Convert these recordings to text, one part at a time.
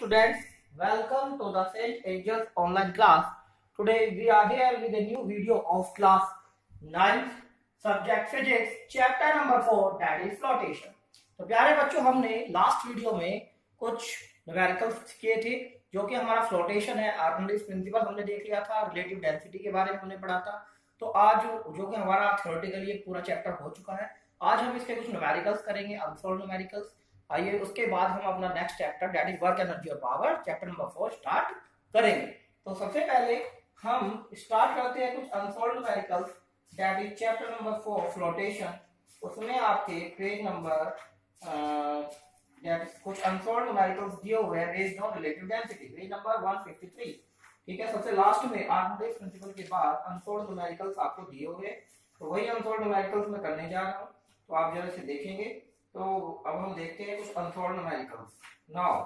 students, welcome to the St. Angels online class. Today we are here with a new video of class 9th subject physics chapter number 4 that is flotation. तो प्यारे बच्चों, हमने last video में कुछ numericals किए थे जो कि हमारा फ्लोटेशन है, आर्किमिडीज प्रिंसिपल हमने देख लिया था, रिलेटिव डेंसिटी के बारे में हमने पढ़ा था। तो आज जो कि हमारा थ्योरेटिकली एक पूरा चैप्टर हो चुका है, आज हम इसके कुछ न्यूमेरिकल्स करेंगे, अनसॉल्व्ड न्यूमेरिकल्स। आइए उसके बाद हम अपना next chapter that is work energy और पावर चैप्टर नंबर 4 स्टार्ट करेंगे। तो सबसे पहले हम स्टार्ट करते हैं कुछ unsolved numericals that is chapter number 4 flotation. उसमें आपके पेज नंबर कुछ अनसॉल्व्ड न्यूमेरिकल्स दिए हुए हैं based on relative density, page number 153। ठीक है, सबसे लास्ट में आर्किमिडीज प्रिंसिपल के बाद अनसॉल्व्ड न्यूमेरिकल्स आपको दिए हुए, तो वही अनसॉल्व्ड न्यूमेरिकल्स मैं करने जा रहा हूं। तो आप जरा इसे देखेंगे। तो अब हम देखते हैं कुछ अनसॉल्व्ड न्यूमेरिकल्स। नाउ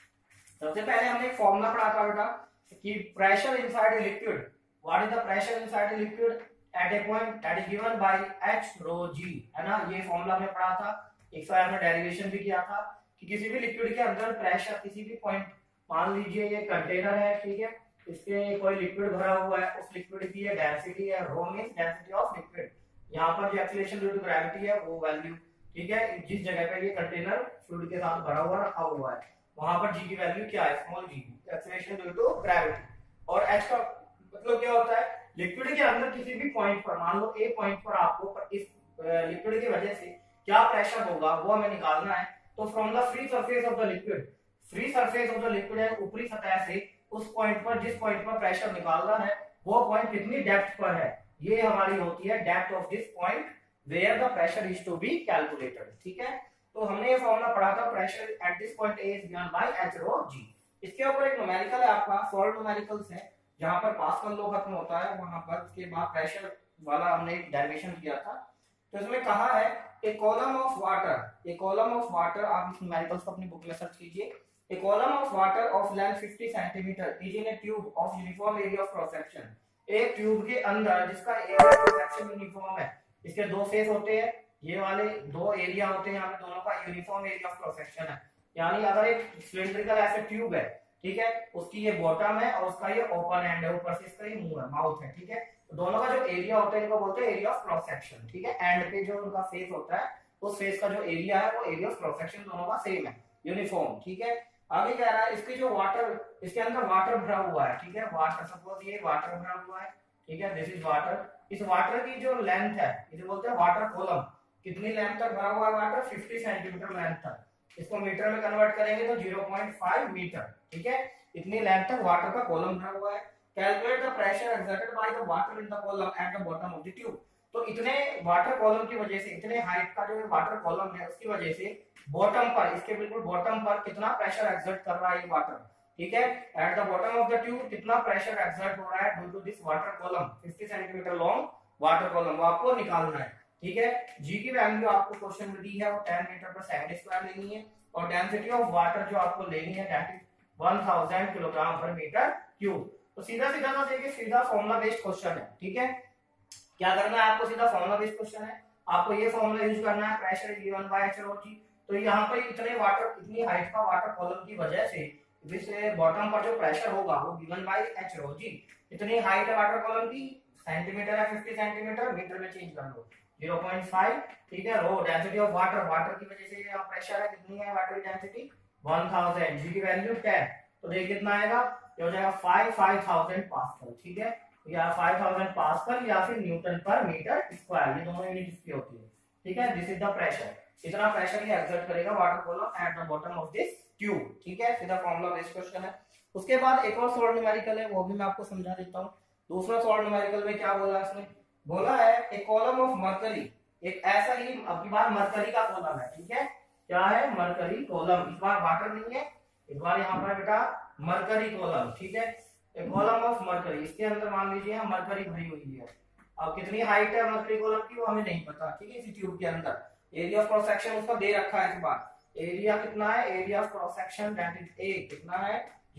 सबसे पहले हमने एक फॉर्मूला पढ़ा था बेटा कि pressure inside a liquid, what is the pressure inside a liquid at a point that is given by h rho g, है ना। ये फॉर्मूला हमने पढ़ा था, एक बार में डेरिवेशन भी किया था कि किसी भी लिक्विड के अंदर प्रेशर किसी भी पॉइंट, मान लीजिए ये कंटेनर है, ठीक है, इसके कोई लिक्विड भरा हुआ है, उस लिक्विड की ये डेंसिटी है, rho means density of liquid. यहाँ पर जो एक्सीलरेशन ड्यू टू ग्रेविटी है वो वैल्यू, ठीक है, जिस जगह पे ये कंटेनर फ्लूइड के साथ भरा हुआ रखा हुआ है वहां पर g की वैल्यू क्या है, small g, acceleration due to gravity. और h का मतलब क्या होता है, लिक्विड के अंदर किसी भी पॉइंट पर, मान लो ए पॉइंट पर आपको इस लिक्विड की वजह से क्या प्रेशर होगा वो हमें निकालना है। तो from the free surface of the liquid, free surface of the liquid है ऊपरी सतह से, उस पॉइंट पर जिस पॉइंट पर प्रेशर निकालना है वो पॉइंट कितनी डेप्थ पर है, ये हमारी होती है depth of this point where the pressure is to be calculated। ठीक है, तो हमने ये फॉर्मूला पढ़ा था, pressure at this point A is given by h rho g। इसके ऊपर एक न्यूमेरिकल है आपका, सॉल्व्ड न्यूमेरिकल्स है, जहां पर पास्कल लॉ खत्म होता है, वहां पर उसके बाद प्रेशर वाला हमने एक डेरिवेशन किया था। तो इसमें कहा है a column of water, a column of water, आप इस न्यूमेरिकल्स को अपनी बुक में सर्च कीजिए। A column of water of length 50 centimetre is in a tube of uniform area of cross section. एक ट्यूब के अंदर जिसका area of cross section uniform है, इसके दो फेस होते हैं, ये वाले दो एरिया होते हैं, यहाँ पे दोनों का uniform area of cross section है। यानी अगर एक सिलिंड्रिकल ऐसे ट्यूब है, ठीक है, उसकी ये बॉटम है और उसका ये ओपन एंड है, ऊपर से इसका ये मुंह है, माउथ है, ठीक है, तो दोनों का जो एरिया होता है इनको बोलते हैं एरिया ऑफ क्रॉस सेक्शन। ठीक है, एंड पे जो उनका फेस होता है उस फेस का जो एरिया है वो एरिया ऑफ क्रॉस सेक्शन दोनों का सेम है, यूनिफॉर्म। ठीक है, आगे कह रहा है इसके जो वाटर, इसके अंदर वाटर भरा हुआ है, ठीक है, वाटर, सपोज ये वाटर भरा हुआ है, ठीक है, दिस इज वाटर। इस वाटर की जो लेंथ है इसे बोलते हैं वाटर कॉलम। कितनी लेंथ तक भरा हुआ है वाटर, 50 सेंटीमीटर लेंथ तक। इसको मीटर में कन्वर्ट करेंगे तो 0.5 मीटर, ठीक है, इतनी लेंथ तक वाटर का कॉलम भरा हुआ है। Calculate the pressure exerted by the water in the column at the bottom of the tube. तो इतने वाटर कॉलम की वजह से, इतने हाइट का जो वाटर कॉलम है उसकी वजह से बॉटम पर, इसके बिल्कुल बॉटम पर कितना प्रेशर एक्सर्ट कर रहा है ये वाटर, ठीक है, at the bottom of the tube कितना प्रेशर एक्सर्ट हो रहा है due to this water column, 50 centimetre long water column, वो आपको निकालना है। ठीक है, जी की वैल्यू आपको क्वेश्चन में दी है वो 10 मीटर पर सेकंड स्क्वायर लेनी है, और डेंसिटी ऑफ वाटर जो आपको लेनी है that is 1000 kilogram per metre cube. तो सीधा सीधा ना देखिए, सीधा फॉर्मूला बेस्ड क्वेश्चन है। ठीक है, क्या करना है आपको, सीधा फॉर्मूला बेस्ड क्वेश्चन है, आपको ये फॉर्मूला यूज करना है, pressure is given by h rho g। तो यहाँ पर इतने वाटर, इतनी हाइट का वाटर कॉलम की वजह से जिससे बॉटम पर जो प्रेशर होगा वो given by h rho g। इतनी हाइट है वाटर कॉलम की, सेंटीमीटर है 50 सेंटीमीटर, मीटर में चेंज कर लो 0.5, ठीक है, rho density of water, water की वजह से यहाँ प्रेशर है, कितनी है वाटर की डेंसिटी 1000, जी की वैल्यू 10, तो देखिए कितना आएगा, ये हो जाएगा 5000 पास्कल। ठीक है, या 5000 पास्कल या फिर न्यूटन पर मीटर स्क्वायर, ये दोनों यूनिट इसकी होती है। ठीक है, दिस इज द प्रेशर, इतना प्रेशर ये एक्सर्ट करेगा water column at the bottom of this tube. ठीक है, सीधा फॉर्मूला बेस्ड क्वेश्चन है। उसके बाद एक और सॉल्व्ड न्यूमेरिकल है, वो भी मैं आपको समझा देता हूँ। दूसरा सॉल्व्ड न्यूमेरिकल में क्या बोला इसने, बोला है ए कॉलम ऑफ मरकरी, एक ऐसा ही, अब की बार मरकरी का कॉलम है, ठीक है, क्या है, मरकरी कॉलम, इस बार वाटर नहीं है, इस बार यहाँ पर बेटा मरकरी कॉलम। ठीक है, ए कॉलम ऑफ मरकरी, इसके अंदर मान लीजिए मरकरी भरी हुई है। अब कितनी हाइट है मरकरी कॉलम की वो हमें नहीं पता, ठीक है, इसी ट्यूब के अंदर एरिया ऑफ क्रॉस सेक्शन उसका दे रखा है। इस बार एरिया कितना है, area of cross section that is A, कितना है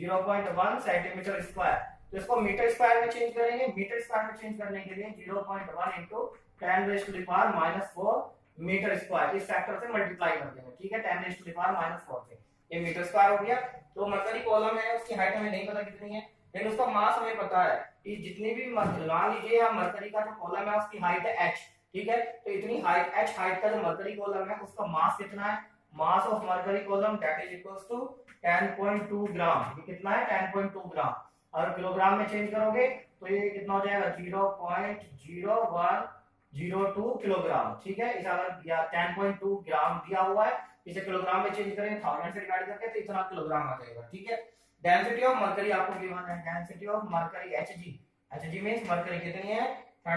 0.1 सेंटीमीटर स्क्वायर। तो इसको मीटर स्क्वायर में चेंज करेंगे, मीटर स्क्वायर में चेंज करने के लिए 0.1 into 10 raised to the power -4 metre square, इस फैक्टर से मल्टीप्लाई कर देंगे। ठीक है, 10 raised to the power -4 से ये मीटर स्क्वायर हो गया। तो मरकरी कॉलम है उसकी हाइट हमें नहीं पता कितनी है, लेकिन उसका मास हमें पता है कि जितनी भी मान लीजिए आप मरकरी का जो कॉलम है उसकी हाइट है h, ठीक है। तो इतनी हाइट h हाइट का जो मरकरी कॉलम है उसका मास कितना है, mass of mercury column that is equals to 10.2 gram. ये कितना है 10.2 ग्राम। अगर किलोग्राम में चेंज करोगे तो ये कितना हो जाएगा 0.0102 किलोग्राम, ठीक है। इस अगर 10.2 ग्राम दिया हुआ है, इसे किलोग्राम में चेंज करें 1000 से डिवाइड करके तो इतना किलोग्राम आ जाएगा, ठीक है। डेंसिटी ऑफ मरकरी आपको गिवन है, density of mercury Hg, Hg means mercury कितनी है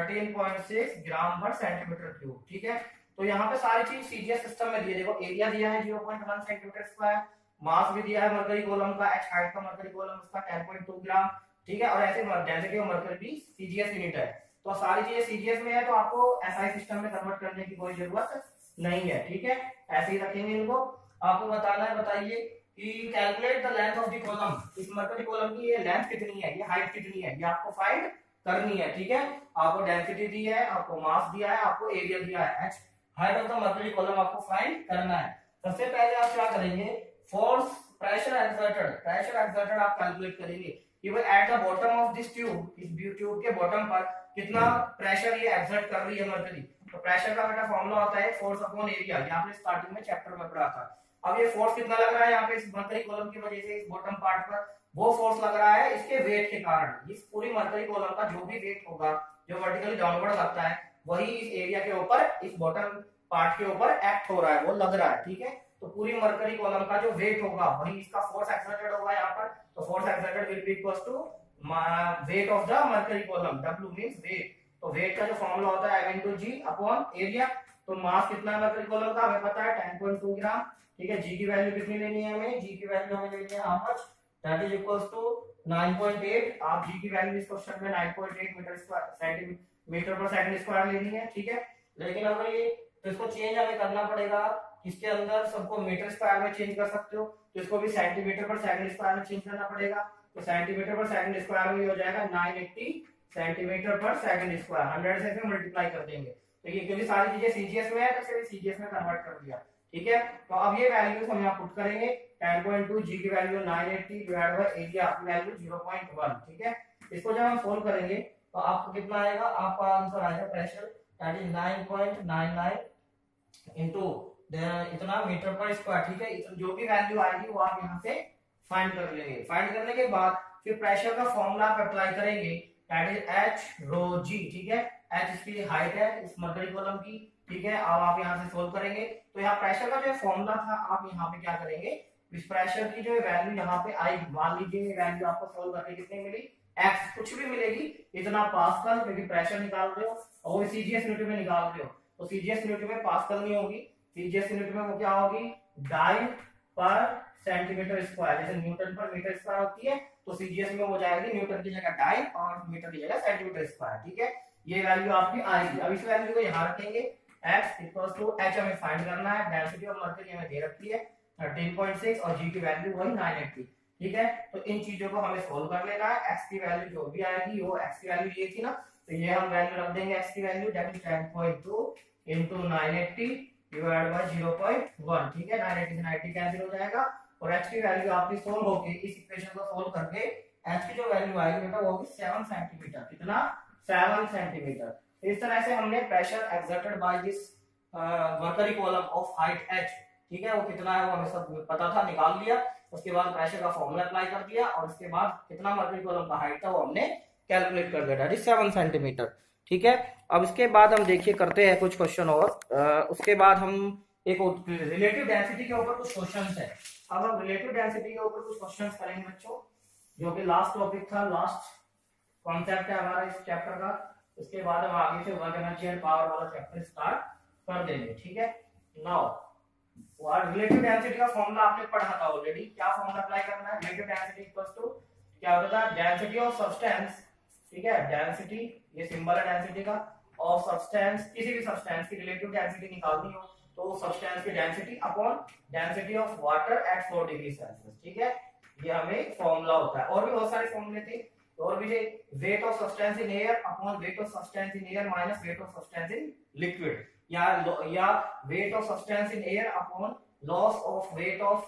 13.6 ग्राम पर सेंटीमीटर क्यूब, ठीक है। तो यहाँ पे सारी चीज सीजीएस सिस्टम में दिए, देखो एरिया दिया है 0.1 सेंटीमीटर स्क्वायर, मास भी दिया है मरकरी कॉलम का, h हाइट का मरकरी कॉलम उसका 10.2 ग्राम, ठीक है। और ऐसे डेंसिटी ऑफ मरकरी भी सीजीएस यूनिट है। तो सारी चीजें सीजीएस में है तो आपको एसआई सिस्टम में कन्वर्ट करने की कोई जरूरत नहीं है, ठीक है। ऐसे ही रखेंगे इनको। आपको बताना है, बताइए कि calculate the length of the column, इस मरकरी कॉलम की ये लेंथ कितनी है, ये हाइट कितनी है, ये आपको फाइंड करनी है, ठीक है। आपको डेंसिटी दी है, आपको मास दिया है, आपको एरिया दिया है, h height of the mercury column आपको फाइंड करना है। सबसे पहले आप क्या करेंगे, फोर्स प्रेशर एक्सर्टेड आप कैलकुलेट करेंगे कि भाई at the bottom of this tube, इस ट्यूब के बॉटम पर कितना प्रेशर ये एक्सर्ट कर रही है मरकरी। तो प्रेशर का बेटा फॉर्मूला होता है फोर्स अपॉन एरिया, ये आपने स्टार्टिंग में चैप्टर में पढ़ा था। अब ये फोर्स कितना लग रहा है यहाँ पे इस मरकरी कॉलम की वजह से, इस बॉटम पार्ट पर वो फोर्स लग रहा है इसके वेट के कारण। इस पूरी मरकरी कॉलम का जो भी वेट होगा जो वर्टिकली डाउनवर्ड लगता है, वही इस एरिया के ऊपर, इस बॉटम पार्ट के ऊपर एक्ट हो रहा है, वो लग रहा है, ठीक है। तो पूरी मरकरी कॉलम का जो वेट होगा वही इसका फोर्स एक्सर्टेड होगा यहाँ पर। तो force exerted will be equals to weight of the mercury column, W means weight. तो वेट का जो फॉर्मूला होता है m into g upon area. तो मास कितना है मरकरी कॉलम का हमें पता है 10.2 ग्राम, ठीक है। जी की वैल्यू कितनी लेनी है हमें, जी की वैल्यू हमें लेनी है how much, that is equals to 9.8। आप जी की वैल्यू इस क्वेश्चन में 9.8 मीटर स्क्वायर सेंटीमीटर पर सेकंड स्क्वायर लेनी है, ठीक है। लेकिन अगर ये तो इसको चेंज हमें करना पड़ेगा, इसके अंदर सबको मीटर स्क्वायर में चेंज कर सकते हो, तो इसको भी सेंटीमीटर पर सेकंड स्क्वायर में चेंज करना पड़ेगा। तो सेंटीमीटर पर सेकंड स्क्वायर में हो जाएगा 980 सेंटीमीटर पर सेकंड स्क्वायर, 100 से इसमें मल्टीप्लाई कर देंगे। तो ये क्योंकि सारी चीजें सीजीएस में है तो सिर्फ सीजीएस में कन्वर्ट कर दिया, ठीक है। तो अब ये वैल्यूज हम यहाँ पुट करेंगे, 10.2 जी की वैल्यू 980 डिवाइड बाय एरिया की वैल्यू 0.1, ठीक है। इसको जब हम सोल्व करेंगे तो आपको कितना आएगा, आपका आंसर आएगा प्रेशर दैट इज 9.99 इनटू इतना मीटर पर स्क्वायर, ठीक है। जो भी वैल्यू आएगी वो आप यहाँ से फाइंड कर लेंगे। फाइंड करने के बाद फिर प्रेशर का फॉर्मूला आप अप्लाई करेंगे that is h rho g, ठीक है। h इसकी हाइट है इस मरकरी कॉलम की, ठीक है। अब आप यहाँ से सोल्व करेंगे तो यहाँ प्रेशर का जो फॉर्मूला था आप यहाँ पे क्या करेंगे, इस प्रेशर की जो वैल्यू यहाँ पे आएगी, मान लीजिए वैल्यू आपको सोल्व करके कितनी मिली, x कुछ भी मिलेगी इतना पास्कल, क्योंकि प्रेशर निकाल रहे हो और सीजीएस यूनिट में निकाल रहे हो। तो सीजीएस यूनिट में पास्कल नहीं होगी, सीजीएस यूनिट में वो क्या होगी, डाई पर सेंटीमीटर स्क्वायर। जैसे न्यूटन पर मीटर स्क्वायर होती है तो सीजीएस में हो जाएगी न्यूटन की जगह डाई और मीटर की जगह सेंटीमीटर स्क्वायर, ठीक है। ये वैल्यू आपकी आएगी। अब इस वैल्यू को यहाँ रखेंगे, x इक्वल्स टू h हमें फाइंड करना है, डेंसिटी ऑफ मरकरी हमें दे रखी है 13.6 और g की वैल्यू वही 980, ठीक है। तो इन चीजों को हमें सोल्व कर लेना है। x की वैल्यू जो भी आएगी वो x की वैल्यू ये थी ना, तो ये हम वैल्यू रख देंगे x की value that is 10.2 into 980 divide by 0.1, ठीक है। 980 से 90 कैंसिल हो जाएगा और h की वैल्यू आपकी सोल्व होगी, इस इक्वेशन को सोल्व करके h की जो वैल्यू आएगी बेटा वो होगी 7 सेंटीमीटर, कितना 7 सेंटीमीटर। इस तरह से हमने pressure exerted by this mercury column of height h, ठीक है, वो कितना है वो हमें सब पता था, निकाल लिया। उसके बाद प्रेशर का फॉर्मूला अप्लाई कर दिया और उसके बाद कितना मरकरी कॉलम का हाइट था वो हमने कैलकुलेट कर दिया, दैट इज 7 सेंटीमीटर, ठीक है। अब इसके बाद हम देखिए करते हैं कुछ क्वेश्चन और उसके बाद हम एक रिलेटिव डेंसिटी के ऊपर कुछ क्वेश्चंस है। अब हम रिलेटिव डेंसिटी के ऊपर कुछ क्वेश्चंस करेंगे बच्चों, जो कि लास्ट टॉपिक था, लास्ट कॉन्सेप्ट है हमारा इस चैप्टर का। उसके बाद हम आगे से वर्क एनर्जी एंड पावर वाला चैप्टर स्टार्ट कर देंगे, ठीक है। नाउ रिलेटिव डेंसिटी का फॉर्मूला आपने पढ़ा था ऑलरेडी, क्या फॉर्मूला अप्लाई करना है, रिलेटिव डेंसिटी इक्वल्स टू क्या होता है, डेंसिटी ऑफ सब्सटेंस, ठीक है। डेंसिटी ये सिंबल है डेंसिटी का, ऑफ सब्सटेंस, किसी भी सब्सटेंस की रिलेटिव डेंसिटी निकालनी हो तो सब्सटेंस की density upon density of water at 4 degree Celsius, ठीक है। ये हमें फॉर्मूला होता है। और भी बहुत सारे फॉर्मूले थे, और भी weight of substance in air upon weight of substance in air minus weight of substance in liquid, या weight of substance in air upon loss of weight of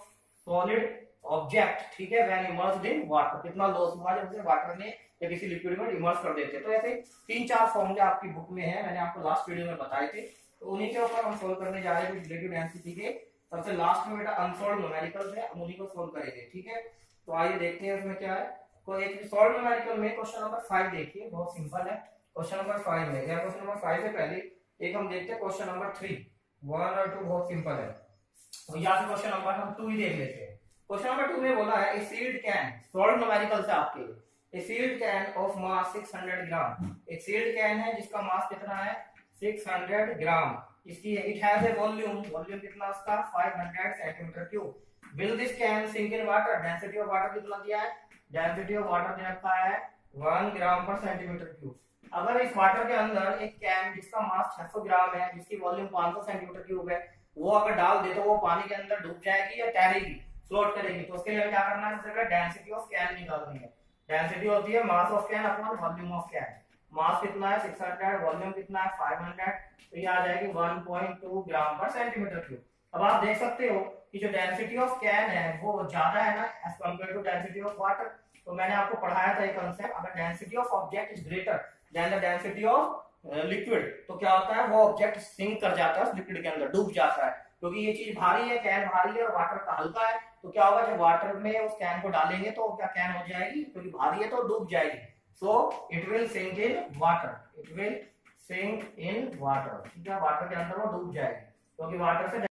solid object, ठीक है, व्हेन इमर्स्ड इन वाटर, कितना loss हुआ जब उसे water में या किसी लिक्विड में इमर्स कर देते हैं। तो ऐसे 3-4 फॉर्मूले आपकी बुक में है, मैंने आपको लास्ट वीडियो में बताए थे, तो उन्हीं के ऊपर हम सोल्व करने जा रहे हैं रिलेटिव डेंसिटी के। सबसे लास्ट में बेटा अनसॉल्व्ड न्यूमेरिकल्स है, हम उन्हीं को सोल्व करेंगे, ठीक है। तो आइए देखते हैं उसमें क्या है। कोई एक सॉल्व्ड न्यूमेरिकल में क्वेश्चन नंबर 5 देखिए, बहुत सिंपल है। क्वेश्चन नंबर 5 है, या क्वेश्चन नंबर 5 से पहले एक हम देखते हैं क्वेश्चन नंबर 3, 1 और 2 बहुत सिंपल है। तो यहाँ से क्वेश्चन नंबर हम 2 ही देख लेते हैं। क्वेश्चन नंबर 2 में बोला है a sealed can, solved numerical से आपके, a sealed can of mass 600 gram, एक सील्ड कैन है जिसका मास कितना है 600 ग्राम, इसकी it has a volume, volume कितना उसका 500 centimetre cube. Will this can sink in water, density of water कितना दिया है, डेंसिटी ऑफ वाटर दे रखा है 1 ग्राम पर सेंटीमीटर क्यूब। अगर इस वाटर के अंदर एक कैन जिसका मास 600 ग्राम है, जिसकी वॉल्यूम 500 सेंटीमीटर क्यूब है, वो अगर डाल दे तो वो पानी के अंदर डूब जाएगी या तैरेगी, फ्लोट करेगी। तो उसके लिए क्या करना है, सबसे पहले डेंसिटी ऑफ कैन निकालनी है। डेंसिटी होती है mass of can upon volume of can. Mass कितना है 600, वॉल्यूम कितना है 500, तो ये आ जाएगी 1.2 ग्राम पर सेंटीमीटर क्यूब। अब आप देख सकते हो कि जो डेंसिटी ऑफ कैन है वो ज्यादा है ना as compare to density of water. तो मैंने आपको पढ़ाया था एक कांसेप्ट, अगर density of object is greater than the density of liquid, तो क्या होता है, वो ऑब्जेक्ट सिंक कर जाता है उस लिक्विड के अंदर, डूब जाता है। क्योंकि ये चीज भारी है, कैन भारी है और वाटर का हल्का है, तो क्या होगा जब वाटर में उस कैन को डालेंगे तो क्या कैन हो जाएगी, क्योंकि भारी है तो डूब जाएगी। So it will sink in water, it will sink in water, ठीक है, वाटर के अंदर वो डूब जाएगी क्योंकि वाटर से